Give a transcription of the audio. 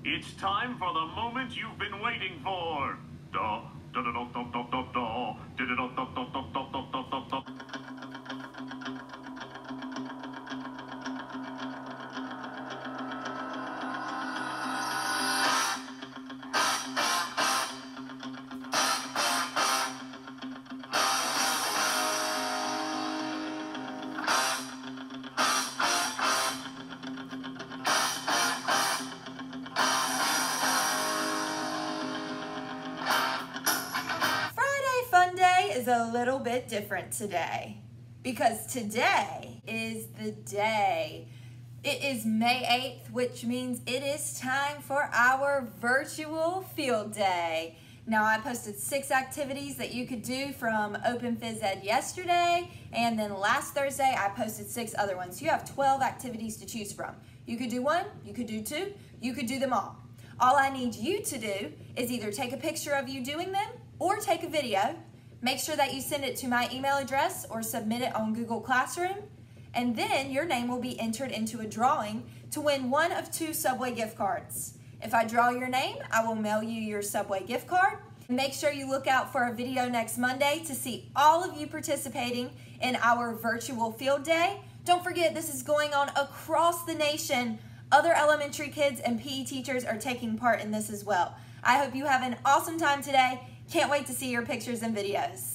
It's time for the moment you've been waiting for. Da, da, da, da, da, da, da, da, da, da, da, da, da, da, da, da, da. Funday is a little bit different today because today is the day. It is May 8th, which means it is time for our virtual field day. Now, I posted 6 activities that you could do from Open Phys Ed yesterday, and then last Thursday I posted 6 other ones. You have 12 activities to choose from. You could do 1, you could do 2, you could do them all. All I need you to do is either take a picture of you doing them or take a video. Make sure that you send it to my email address or submit it on Google Classroom, and then your name will be entered into a drawing to win one of 2 Subway gift cards. If I draw your name, I will mail you your Subway gift card. Make sure you look out for a video next Monday to see all of you participating in our virtual field day. Don't forget, this is going on across the nation. Other elementary kids and PE teachers are taking part in this as well. I hope you have an awesome time today. Can't wait to see your pictures and videos.